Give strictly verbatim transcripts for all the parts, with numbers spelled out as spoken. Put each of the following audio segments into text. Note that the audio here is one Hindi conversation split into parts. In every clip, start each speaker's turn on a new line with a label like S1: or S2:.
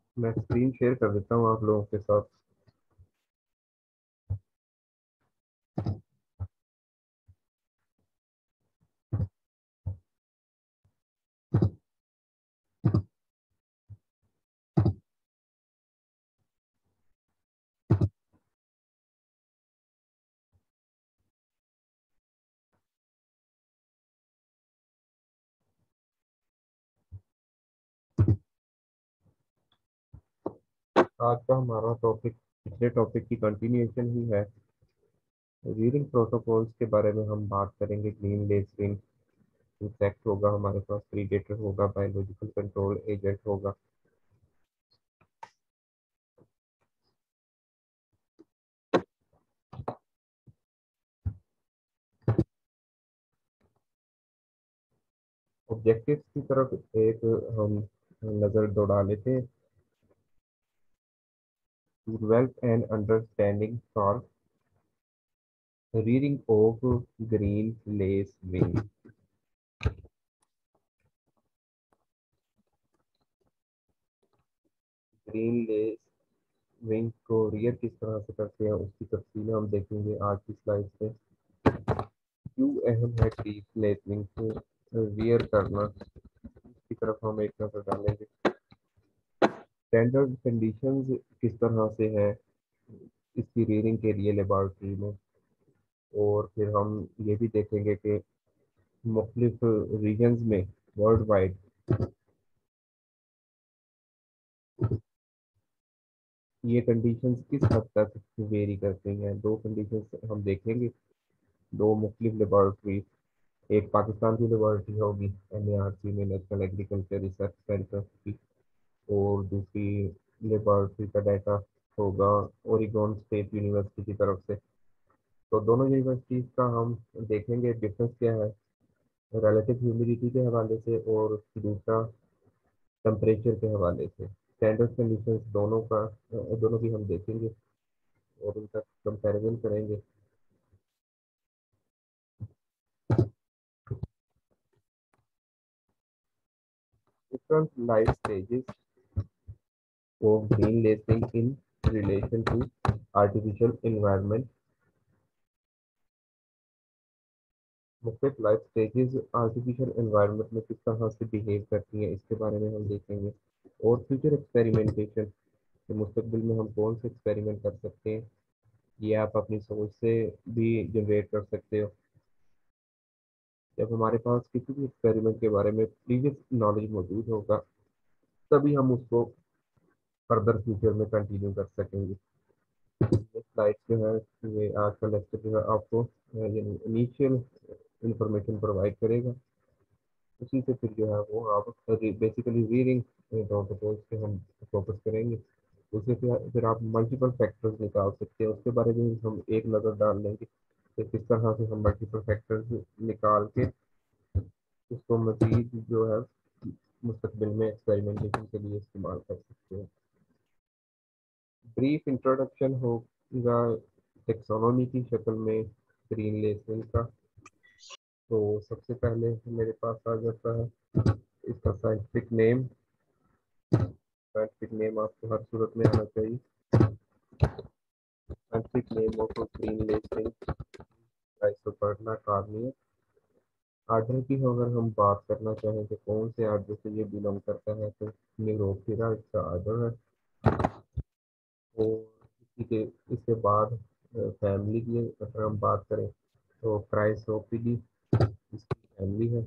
S1: मैं स्क्रीन शेयर कर देता हूँ आप लोगों के साथ। आज का हमारा टॉपिक पिछले टॉपिक की कंटिन्यूएशन ही है। रीडिंग प्रोटोकॉल्स के बारे में हम बात करेंगे। ग्रीन लेसरिंग इंसेक्ट होगा, हमारे पास प्रीडेटर होगा, बायोलॉजिकल कंट्रोल एजेंट होगा। ऑब्जेक्टिव्स की तरफ एक हम नज़र दौड़ा लेते हैं। To develop an understanding for reading of green lacewing. Green lacewing को रियर किस तरह से करते हैं उसकी तफसीलें हम देखेंगे आज की स्लाइड में। क्यों अहम है ग्रीन लेसरिंग को रियर करना, इसकी तरफ हम एक नजर डालेंगे। स्टैंडर्ड कंडीशंस किस तरह से है इसकी रीडिंग के लिए लेबॉर्ट्री में। और फिर हम ये भी देखेंगे कि मुख्तलिफ रीजन्स में वर्ल्ड वाइड ये कंडीशंस किस हद तक वेरी करती हैं। दो कंडीशंस हम देखेंगे, दो मुख्तलिफ लेबॉर्ट्री। एक पाकिस्तान की लेबॉर्ट्री होगी एन ए आर सी में, नेशनल एग्रीकल्चर रिसर्च सेंटर की, और दूसरी लेबॉर्ट्री का डाटा होगा ओरिगोन स्टेट यूनिवर्सिटी की तरफ से। तो दोनों यूनिवर्सिटीज़ का हम देखेंगे डिफरेंस क्या है रिलेटिव ह्यूमिडिटी के हवाले से, और दूसरा टेम्परेचर के हवाले से। स्टैंडर्ड कंडीशंस दोनों का दोनों की हम देखेंगे और उनका कंपैरिजन करेंगे। Different life stages of green lacewing in relation to artificial environment. मुख्तलिफ लाइफ स्टेजेस आर्टिफिशियल एनवायरनमेंट में किस तरह से बिहेव करती हैं इसके बारे में हम देखेंगे। और फ्यूचर एक्सपेरिमेंटेशन कि मुस्तकबिल में हम कौन से एक्सपेरिमेंट कर सकते हैं, ये आप अपनी सोच से भी जनरेट कर सकते हो। जब हमारे पास किसी भी एक्सपेरिमेंट के बारे में प्रीवियस नॉलेज मौजूद होगा तभी हम उसको फर्दर फ्यूचर में कंटिन्यू कर सकेंगे। ये स्लाइड जो है, ये आज का लेक्चर जो है आपको इनिशियल इंफॉर्मेशन प्रोवाइड करेगा। उसी से फिर जो है वो आप बेसिकली रीडिंग प्रोटोकॉल्स पे हम फोकस करेंगे। उससे फिर फिर आप मल्टीपल फैक्टर्स निकाल सकते हैं, उसके बारे में भी हम एक नज़र डाल लेंगे कि किस तरह से हम मल्टीपल फैक्टर्स निकाल के उसको मजीद जो है मुस्तकबिल में एक्सपेरिमेंटेशन के लिए इस्तेमाल कर सकते हैं। ब्रीफ इंट्रोडक्शन होगा टेक्सोनॉमी की शक्ल में ग्रीन लेसनिंग का। तो सबसे पहले मेरे पास आ जाता है इसका साइंटिफिक नेम। साइंटिफिक नेम आपको हर सूरत में आना चाहिए। Scientific name of green lacewing राइजोपर्टना कार्निया। आर्डर की अगर हम बात करना चाहें तो कौन से आर्डर से ये बिलोंग करता है, तो न्यूरोफिरा इसका आर्डर है। और इसी के इसके बाद फैमिली की अगर हम बात करें तो क्राइसोपिडी इसकी फैमिली है।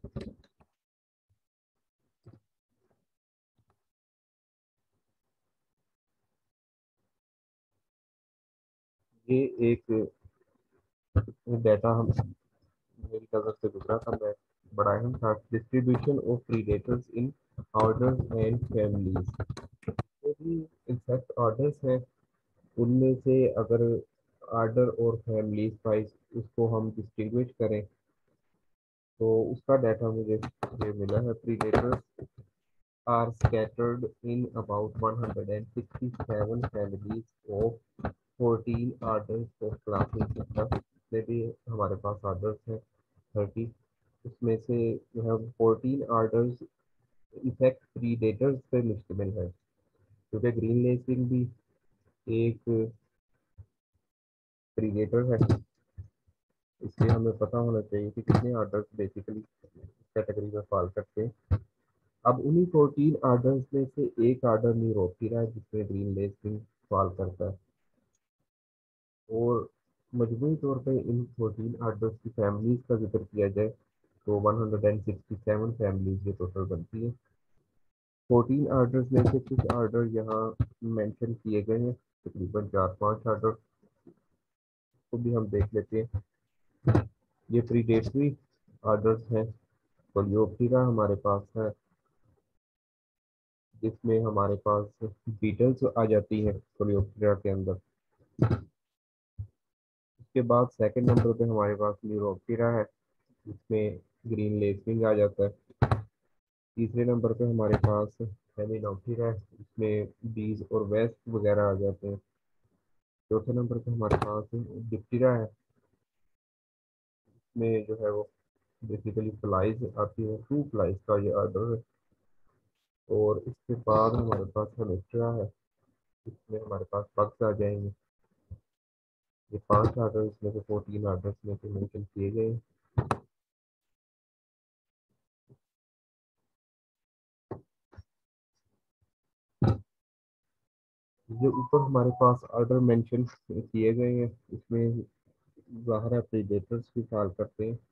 S1: ये एक डाटा हम मेरी नज़र से गुजरा था, मैं बड़ा अहम था। Distribution of predators in orders and families. जो भी इंसेक्ट ऑर्डर्स हैं उनमें से अगर आर्डर और फैमिलीज वाइज उसको हम डिस्टिंग्विश करें तो उसका डाटा मुझे ये मिला है। Predators are scattered in about one hundred sixty seven families of fourteen orders of classic system. जितने भी हमारे पास आर्डर्स हैं थर्टी, उसमें से जो है फोर्टीन आर्डर्स इफेक्ट प्रीडेटर्स पे मुश्तमिल है। क्योंकि ग्रीन लेसिंग भी एक प्रीडेटर है, इसलिए हमें पता होना चाहिए कि कितने आर्डर्स बेसिकली कैटेगरी में फॉल करते हैं। अब उन्हीं फोर्टीन आर्डर्स में से एक आर्डर न्यूरोपीरा है जिसमें ग्रीन लेसिंग फॉल करता है, और मजमूई तौर पर इन फोर्टीन आर्डर्स की फैमिलीज का जिक्र किया जाए तो one hundred and sixty seven families ये टोटल बनती है। फोर्टीन आर्डर्स में से कुछ आर्डर यहाँ मेंशन किए गए हैं, तकरीबन चार पांच आर्डर को भी हम देख लेते हैं। ये प्रीडेटरी आर्डर्स हैं। कोलियोप्टेरा हमारे पास है, जिसमें हमारे पास बीटल्स आ जाती है कोलियोप्टेरा के अंदर। उसके बाद सेकंड नंबर पे हमारे पास न्यूरोप्टेरा है, जिसमें ग्रीन लेसविंग आ जाता है। तीसरे नंबर पे हमारे पास हेमिनोप्टेरा है, इसमें बीज और वेस्ट वगैरह आ जाते हैं। चौथे नंबर पे हमारे पास डिप्टेरा है, इसमें जो है वो बेसिकली फ्लाइज आती है, टू फ्लाइज का ये ऑर्डर है। और इसके बाद हमारे पास हेमिप्टेरा है, इसमें हमारे पास बग्स आ जाएंगे। ये पांच आर्डर इसमें से फोर्टीन आर्डर्स में से मेंशन किए गए। जो ऊपर हमारे पास ऑर्डर मेंशन किए गए हैं, इसमें ज़ाहिर है प्रीडेटर्स भी फॉल करते हैं,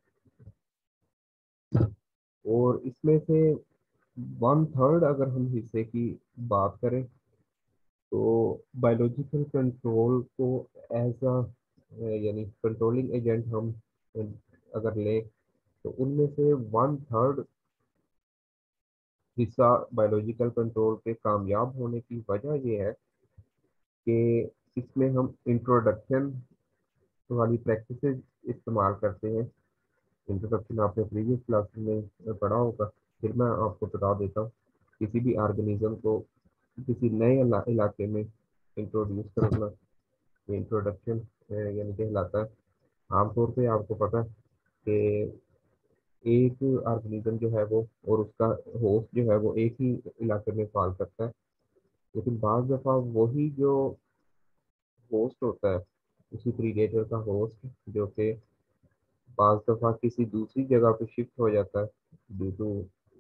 S1: और इसमें से वन थर्ड अगर हम हिस्से की बात करें तो बायोलॉजिकल कंट्रोल को एज अ यानी कंट्रोलिंग एजेंट हम अ, अगर लें तो उनमें से वन थर्ड हिस्सा बायोलॉजिकल कंट्रोल के कामयाब होने की वजह ये है कि इसमें हम इंट्रोडक्शन वाली प्रैक्टिसेस इस्तेमाल करते हैं। इंट्रोडक्शन आपने प्रीवियस क्लास में पढ़ा होगा, फिर मैं आपको बता देता हूँ। किसी भी ऑर्गेनिज्म को किसी नए इला, इलाके में इंट्रोड्यूस करना, ये इंट्रोडक्शन यानी कहलाता है। आमतौर पे आपको पता है कि एक ऑर्गेनिज्म जो है वो और उसका होस्ट जो है वो एक ही इलाके में फॉल करता है, लेकिन बाज़ दफ़ा वही जो होस्ट होता है, उसी प्रीडेटर का होस्ट जो कि बाज़ दफ़ा किसी दूसरी जगह पे शिफ्ट हो जाता है due to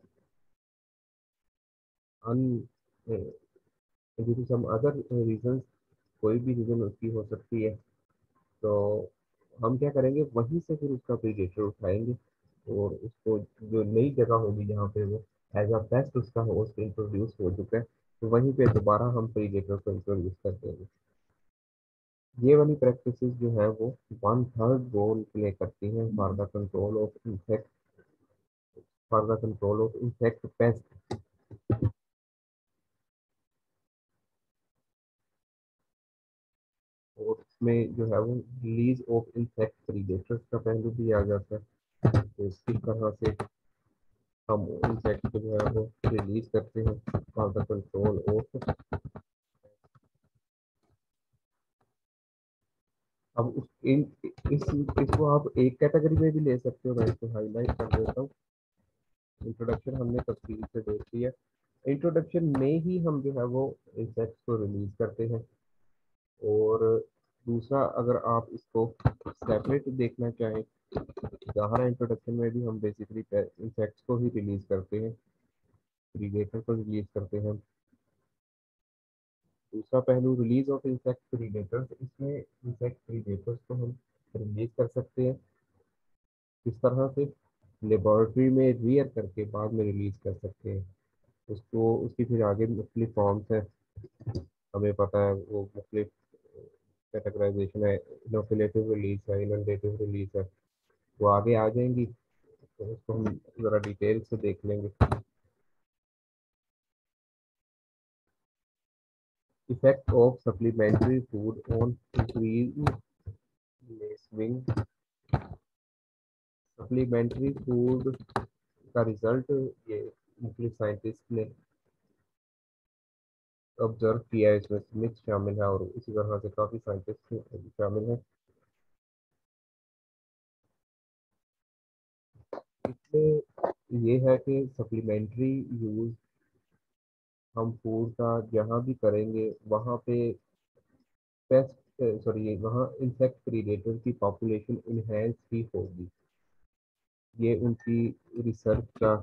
S1: an due to some other reason, कोई भी रीज़न उसकी हो सकती है। तो हम क्या करेंगे, वहीं से फिर उसका प्रीडेटर उठाएंगे और उसको जो नई जगह होगी जहाँ पे वो एज अ पेस्ट उसका होस्ट इंट्रोड्यूस हो चुका है, तो वहीं पे दोबारा हम प्रीडेटर को इंट्रोड्यूस कर देंगे। ये वाली प्रैक्टिसेस जो है वो वन थर्ड रोल प्ले करती हैं for the control of insect, for the control of insect pest. और इसमें जो है वो रिलीज ऑफ इंसेक्ट प्रीडेटर्स का पहलू भी आ जाता है, तो इसी तरह से हम इंसेक्ट को जो है वो रिलीज करते हैं फॉर द कंट्रोल ऑफ। अब उस इन इस इसको आप एक कैटेगरी में भी ले सकते हो, मैं इसको हाईलाइट कर देता हूँ। इंट्रोडक्शन हमने तफसील से देख लिया। इंट्रोडक्शन में ही हम जो है वो इंसेक्ट्स को रिलीज करते हैं। और दूसरा, अगर आप इसको सेपरेट देखना चाहें, ज़ाहिर इंट्रोडक्शन में भी हम बेसिकली इंसेक्ट्स को ही रिलीज करते हैं, प्रीडेटर को रिलीज करते हैं। दूसरा पहलू रिलीज ऑफ इंसेक्ट प्रीडेटर्स, इसमें इंसेक्ट प्रीडेटर्स को हम रिलीज कर सकते हैं इस तरह से, लेबोरेटरी में रियर करके बाद में रिलीज कर सकते हैं उसको। उसकी फिर आगे मुख्तलिफ फॉर्म्स हैं, हमें पता है वो मुख्तलिफ कैटेगराइजेशन है, इनोकुलेटिव रिलीज है, इनंडेटिव रिलीज है, वो आगे आ जाएंगी, तो उसको हम ज़रा डिटेल से देख लेंगे। Effect of supplementary food on increase lacewing. Supplementary food का रिजल्ट ये मुख्तलिफ साइंटिस्ट ने ऑब्जर्व किया है, इसमें स्मिथ शामिल है और इसी तरह से काफ़ी साइंटिस्ट शामिल हैं। इसमें ये है कि सप्लीमेंट्री यूज हम फूड का जहाँ भी करेंगे वहाँ पे पेस्ट सॉरी वहाँ इंसेक्ट प्रीडेटर की पॉपुलेशन इनहेंस ही होगी। ये उनकी रिसर्च का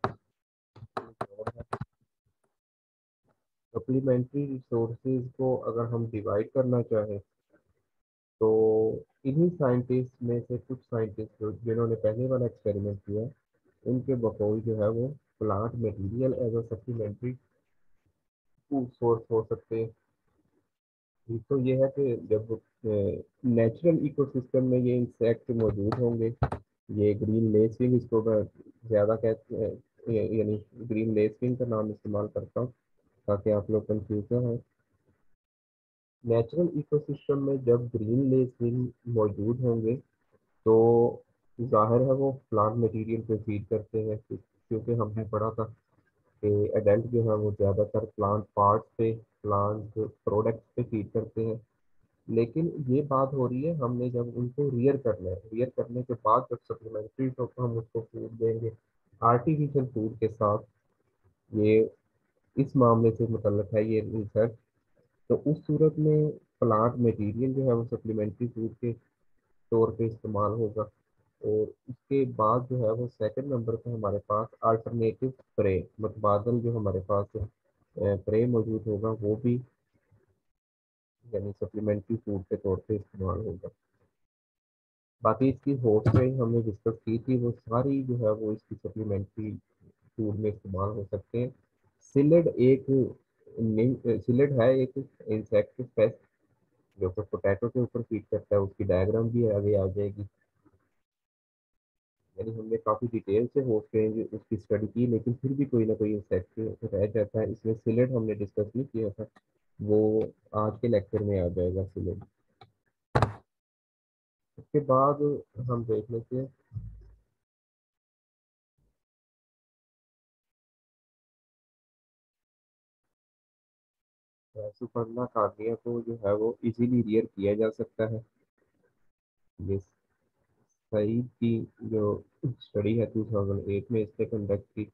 S1: सप्लीमेंट्री रिसोर्सेज को अगर हम डिवाइड करना चाहें तो इन्हीं साइंटिस्ट में से कुछ साइंटिस्ट जिन्होंने पहले वाला एक्सपेरिमेंट किया उनके बकौल जो है वो plant material as a supplementary food source हो सकते हैं। एक तो ये है कि जब नेचुरल इकोसिस्टम में ये इंसेक्ट मौजूद होंगे, ये ग्रीन लेसविंग इसको मैं ज़्यादा कहते हैं, ये- यानी ग्रीन लेसविंग का नाम इस्तेमाल करता हूँ ताकि आप लोग कंफ्यूज ना हो। नेचुरल इकोसिस्टम में जब ग्रीन लेसविंग मौजूद होंगे तो जाहिर है वो प्लांट मटेरियल पे फीड करते हैं, क्योंकि हमने पढ़ा था कि एडल्ट जो है वो ज़्यादातर प्लांट पार्ट्स पे, प्लांट प्रोडक्ट्स पे फीड करते हैं। लेकिन ये बात हो रही है हमने जब उनको रियर करना है, रियर करने के बाद जब सप्लीमेंट्री तो हम उसको फूड देंगे आर्टिफिशियल फूड के साथ। ये इस मामले से मुतल्लक है ये रिसर्च। तो उस सूरत में प्लांट मटेरियल जो है वो सप्लीमेंट्री फूड के तौर पे इस्तेमाल होगा। और उसके बाद जो है वो सेकंड नंबर पे हमारे पास अल्टरनेटिव प्रे मुतबादल जो हमारे पास प्रे मौजूद होगा वो भी यानी सप्लीमेंट्री फूड के तौर पे इस्तेमाल होगा। बाकी इसकी होस्ट रेंज हमने डिस्कस की थी, वो सारी जो है वो इसकी सप्लीमेंट्री फूड में इस्तेमाल हो सकते हैं। सिलेड एक सिलेड है एक इंसेक्ट पेस्ट जो कि पोटैटो के ऊपर फीड करता है, उसकी डायग्राम भी आगे आ जाएगी। यानी हमने काफ़ी डिटेल से होस्ट रेंज उसकी स्टडी की, लेकिन फिर भी कोई ना कोई इंसेक्ट रह जाता है। इसमें सिलेड हमने डिस्कस नहीं किया था, वो आज के लेक्चर में आ जाएगा सिलेड। उसके बाद हम देख लेते हैं सुपर्णा कार्डिया को जो है वो इजीली रियर किया जा सकता है। ये सईद की जो स्टडी है टू थाउजेंड एट में इसने कंडक्ट की।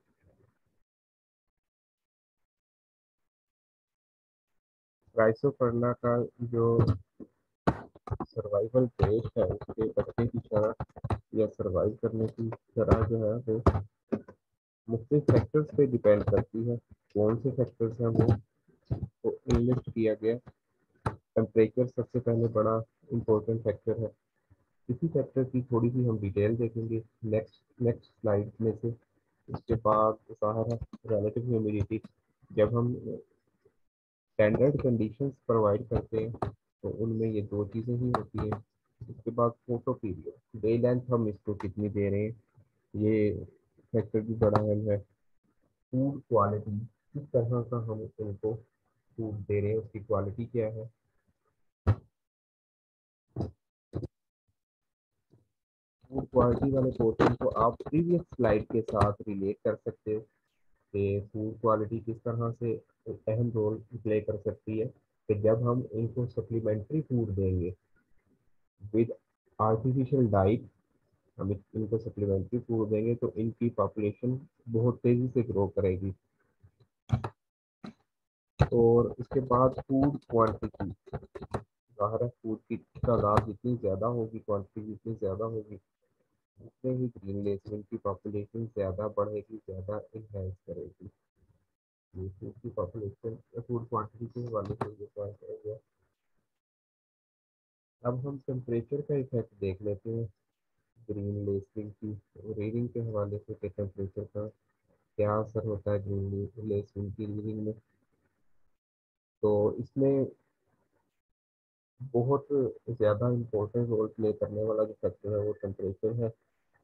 S1: राइसोपर्ना का जो सर्वाइवल रेट है उसके बचने की शरह या सर्वाइव करने की शरह जो है वो मुख्तलिफ फैक्टर्स पे डिपेंड करती है। कौन से फैक्टर्स हैं वो तो इनलिस्ट किया गया। टेम्परेचर सबसे पहले बड़ा इंपॉर्टेंट फैक्टर है। इसी फैक्टर की थोड़ी सी हम डिटेल देखेंगे नेक्स्ट नेक्स्ट स्लाइड में से। उसके बाद ज़ाहिर है रिलेटिव ह्यूमिडिटी। जब हम स्टैंडर्ड कंडीशंस प्रोवाइड करते हैं तो उनमें ये दो चीज़ें ही होती हैं। उसके बाद फोटो पीरियड डे लेंथ हम इसको कितनी दे रहे हैं, ये फैक्टर भी बड़ा अहम है। फूड क्वालिटी किस तरह का हम उनको फूड दे रहे हैं, उसकी क्वालिटी क्या है। फूड क्वालिटी वाले पोर्शन को आप प्रीवियस स्लाइड के साथ रिलेट कर सकते हो कि फूड क्वालिटी किस तरह से अहम रोल प्ले कर सकती है। कि जब हम इनको सप्लीमेंट्री फूड देंगे विद आर्टिफिशियल डाइट, हम इत- इनको सप्लीमेंट्री फूड देंगे तो इनकी पॉपुलेशन बहुत तेज़ी से ग्रो करेगी। और उसके बाद फूड क्वांटिटी, ज़ाहिर है फूड की तादाद जितनी ज़्यादा होगी, क्वांटिटी जितनी ज़्यादा होगी, उतने ही ग्रीन लेसमेंट की पॉपुलेशन ज़्यादा बढ़ेगी, ज़्यादा इन्हेंस करेगी। ये फूड की पॉपुलेशन फूड क्वांटिटी के हवाले से ये पॉइंट हो गया। अब हम टेम्परेचर का इफेक्ट देख लेते हैं ग्रीन लेसनिंग की रीडिंग के हवाले से कि टेम्परेचर का क्या असर होता है ग्रीन लेसनिंग की रीडिंग में। तो इसमें बहुत ज़्यादा इम्पोर्टेंट रोल प्ले करने वाला जो फैक्टर है वो टेम्परेचर है।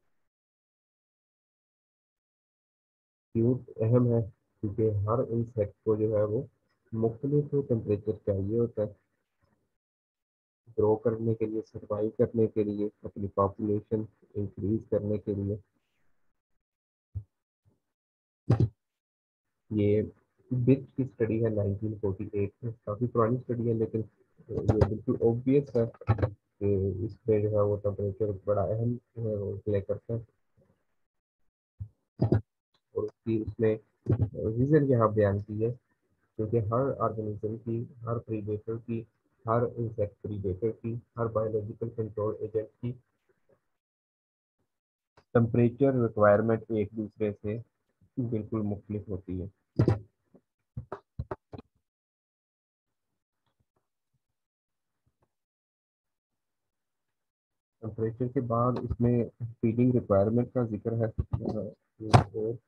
S1: ट्यूब अहम है क्योंकि हर इंसेक्ट को जो है वो मुख्तलिफ टेम्परेचर चाहिए होता है ग्रो करने के लिए, सर्वाइव करने के लिए, अपनी पॉपुलेशन इंक्रीज करने के लिए। ये बिच की स्टडी है नाइनटीन फोर्टी एट में, काफ़ी पुरानी स्टडी है लेकिन ये बिल्कुल ऑब्वियस है कि इसमें जो है वो टेम्परेचर बड़ा अहम रोल प्ले करता है। और उसकी उसने रीज़न यहाँ बयान की है क्योंकि हर ऑर्गेनिज्म की, हर प्रीडेटर की, हर इंसेक्ट प्रीडेटर की, हर बायोलॉजिकल कंट्रोल एजेंट की टेम्परेचर रिक्वायरमेंट एक दूसरे से बिल्कुल मुख्तलिफ होती है। टेम्परेचर के बाद इसमें फीडिंग रिक्वायरमेंट का जिक्र है। और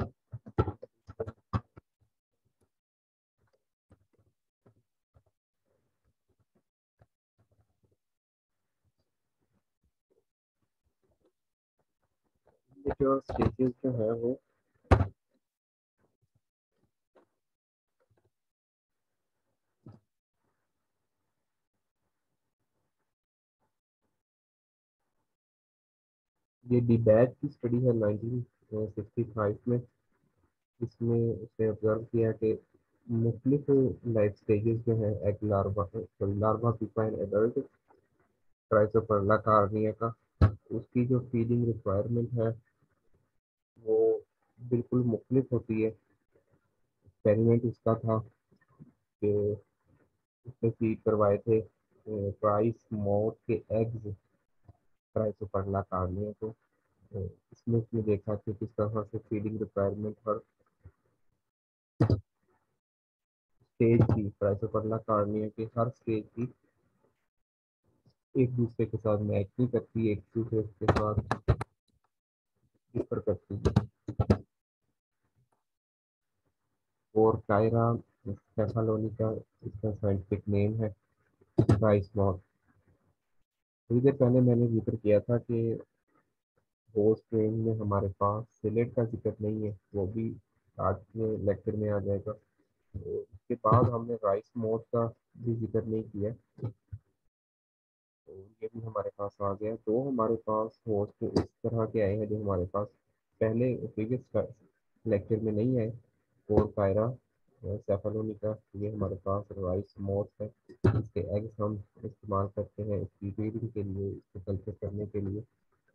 S1: ये जो स्टेजेस जो है वो, ये डीबैच की स्टडी है नाइनटीन सिक्सटी फाइव में। इसमें उसने ऑब्जर्व किया कि मुख्तलिफ लाइफ स्टेजेस जो है egg larva, sorry larva pupa and adult Chrysoperla carnea का, उसकी जो फीडिंग रिक्वायरमेंट है वो बिल्कुल मुख्तलिफ होती है। एक्सपेरिमेंट उसका था कि उसने फीड करवाए थे प्राइस मौत के एग्स क्राइसोपरला कार्निया को। तो इसमें उसने देखा कि किस तरह से फीडिंग रिक्वायरमेंट हर स्टेज की, क्राइसोपरला कार्निया के हर स्टेज की एक दूसरे के साथ मैच नहीं करती, एक दूसरे के साथ डिफर करती है। और कायरा स्टेफालोनिका इसका साइंटिफिक नेम है, राइस मॉथ। थोड़ी देर पहले मैंने जिक्र किया था कि होस्ट ट्रेन में हमारे पास सिलेट का जिक्र नहीं है, वो भी आज के लेक्चर में आ जाएगा। तो उसके बाद हमने राइस मॉथ का भी जिक्र नहीं किया, तो ये भी हमारे पास आ गया। तो हमारे पास होस्ट इस तरह के आए हैं जो हमारे पास पहले प्रीवियस लेक्चर में नहीं आए। और कायरा सेफलोनिका, ये हमारे पास राइस मोथ है। इसके एग्स हम इस्तेमाल करते हैं इसकी ब्रीडिंग के लिए, इसको कल्चर करने के लिए।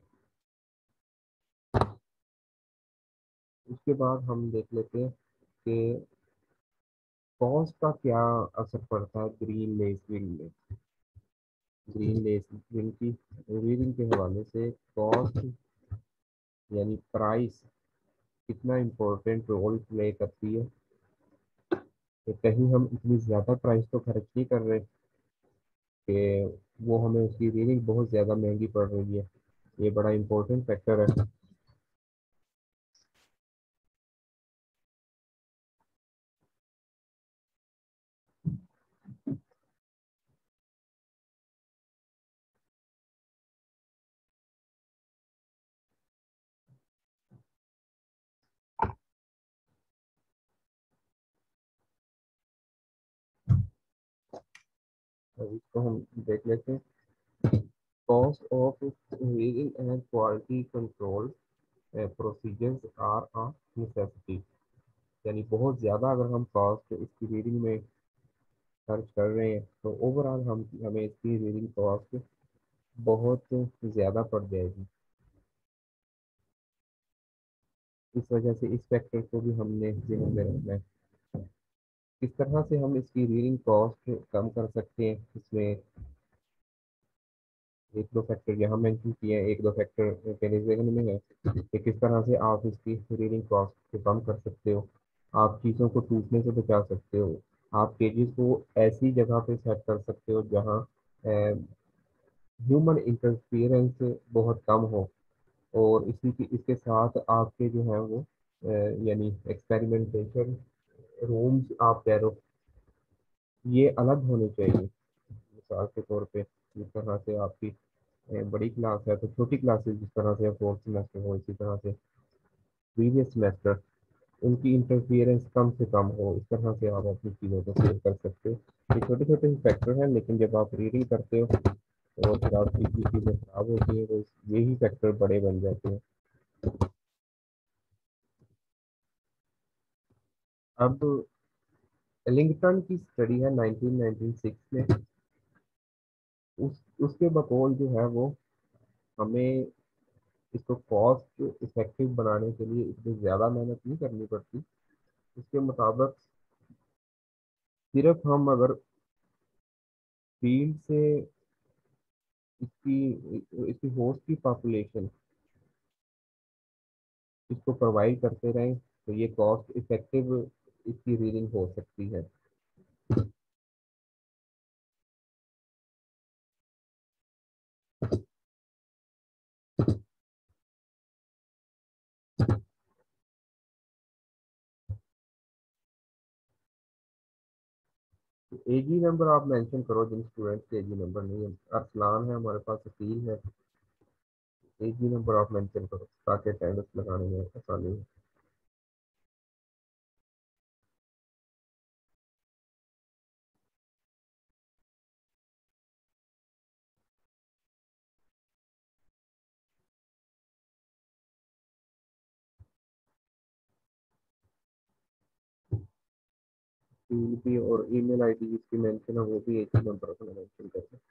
S1: उसके बाद हम देख लेते हैं कि कॉस्ट का क्या असर पड़ता है ग्रीन लेसविंग में। ग्रीन लेसविंग की ब्रीडिंग के हवाले से कॉस्ट यानी प्राइस कितना इम्पोर्टेंट रोल प्ले करती है। तो कहीं हम इतनी ज़्यादा प्राइस तो खर्च नहीं कर रहे कि वो हमें उसकी रीडिंग बहुत ज़्यादा महंगी पड़ रही है। ये बड़ा इम्पोर्टेंट फैक्टर है। तो इसको हम देख लेते हैं। Cost of reading and quality control procedures are a necessity. यानी बहुत ज़्यादा अगर हम कॉस्ट इसकी रीडिंग में खर्च कर रहे हैं तो ओवरऑल हम हमें इसकी रीडिंग कॉस्ट बहुत ज़्यादा पड़ जाएगी। इस वजह से इस फैक्टर को भी हमने ध्यान में रखना है। किस तरह से हम इसकी रीडिंग कॉस्ट कम कर सकते हैं, इसमें एक दो फैक्टर यहाँ मेंशन किए हैं, एक दो फैक्टर मेरे जहन में है कि किस तरह से आप इसकी रीडिंग कॉस्ट को कम कर सकते हो। आप चीज़ों को टूटने से बचा सकते हो। आप केजेस को ऐसी जगह पे सेट कर सकते हो जहाँ ह्यूमन इंटरफियरेंस बहुत कम हो। और इसी की इसके साथ आपके जो है वो अ, यानी एक्सपेरिमेंटेशन रूम्स आप कह रहे हो, ये अलग होने चाहिए। मिसाल के तौर पे जिस तरह से आपकी ए, बड़ी क्लास है तो छोटी क्लासेस जिस तरह से फोर्थ सेमेस्टर हो, इसी तरह से प्रीवियस सेमेस्टर, उनकी इंटरफियरेंस कम से कम हो। इस तरह से आप अपनी चीज़ों को सेव कर सकते हो। ये छोटे छोटे फैक्टर हैं, लेकिन जब आप रीडिंग करते हो और फिर आपकी चीज़ें खराब होती हैं तो यही फैक्टर बड़े बन जाते हैं। अब एलिंगटन की स्टडी है नाइनटीन नाइंटी सिक्स में। उस उसके बकौल जो है वो हमें इसको कॉस्ट इफेक्टिव बनाने के लिए इतनी ज़्यादा मेहनत नहीं करनी पड़ती। उसके मुताबिक सिर्फ हम अगर फील्ड से इसकी इसकी होस्ट की पॉपुलेशन इसको प्रोवाइड करते रहें तो ये कॉस्ट इफेक्टिव इसकी रीडिंग हो सकती है। एजी नंबर आप मेंशन करो जिन स्टूडेंट्स के एजी नंबर नहीं है। अरसलान है हमारे पास, अकील है। एजी नंबर आप मेंशन करो ताकि अटेंडेंस लगाने में आसानी हो। ईमेल भी और ईमेल आईडी जिसकी मेंशन है वो भी एजी नंबर अपना मेंशन कर दें।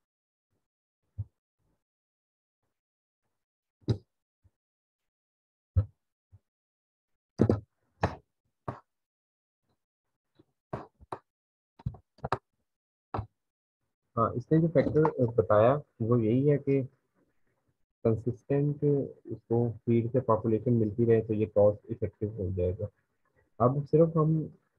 S1: हाँ, इसने जो फैक्टर बताया वो यही है कि कंसिस्टेंट उसको फीड से पॉपुलेशन मिलती रहे तो ये कॉस्ट इफेक्टिव हो जाएगा। अब सिर्फ हम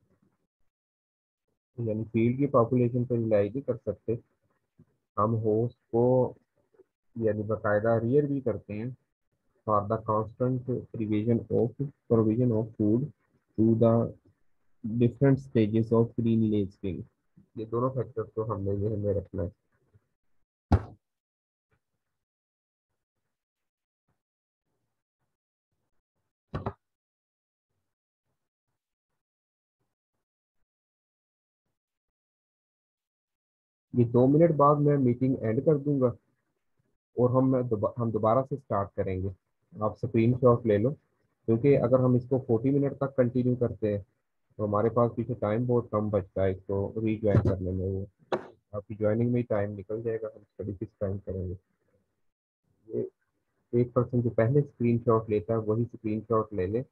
S1: यानी फील्ड की पॉपुलेशन पर रिलाई नहीं कर सकते, हम होस्ट को यानी बाकायदा रियर भी करते हैं for the constant provision of provision of food to the different stages of green lacewing. ये दोनों फैक्टर तो हमने ध्यान में रखना है। ये दो मिनट बाद मैं मीटिंग एंड कर दूंगा और हम मैं दोबा, हम दोबारा से स्टार्ट करेंगे। आप स्क्रीन शॉट ले लो, क्योंकि अगर हम इसको फोर्टी मिनट तक कंटिन्यू करते हैं तो हमारे पास पीछे टाइम बहुत कम बचता है इसको रीज्वाइन करने में। वो आपकी ज्वाइनिंग में ही टाइम निकल जाएगा, हम स्टडी किस टाइम करेंगे। ये एक पर्सन जो पहले स्क्रीन शॉट लेता है वही स्क्रीन शॉट ले ले,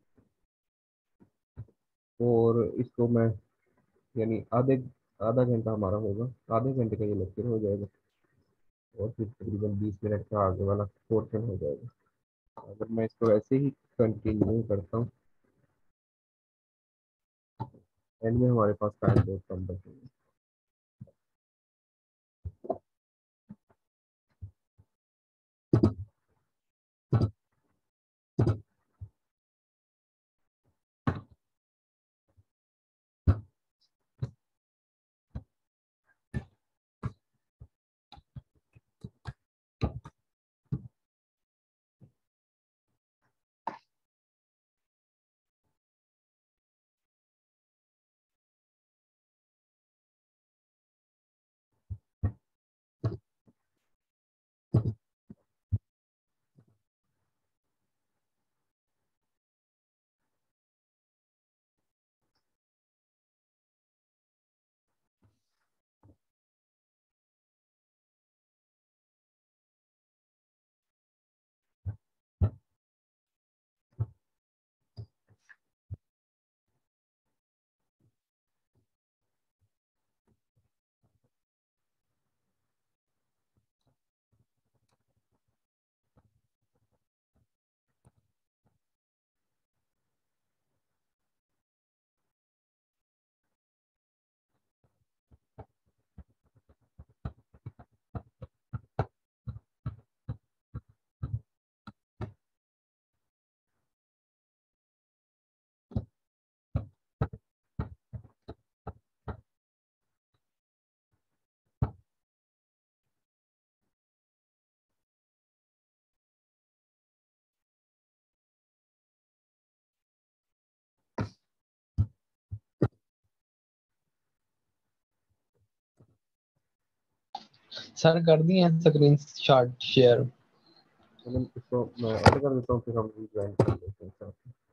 S1: और इसको मैं यानी आधे आधा घंटा हमारा होगा, आधे घंटे का ये लेक्चर हो जाएगा और फिर तकरीबन बीस मिनट का आगे वाला पोर्शन हो जाएगा। अगर मैं इसको ऐसे ही कंटिन्यू करता हूँ एंड में हमारे पास टाइम बहुत कम बचेगा।
S2: सर कर दिए हैं स्क्रीन शॉट शेयर।
S1: चलो इसको मैं ऐड कर देता हूँ फिर हम रीज्वाइन कर लेते हैं।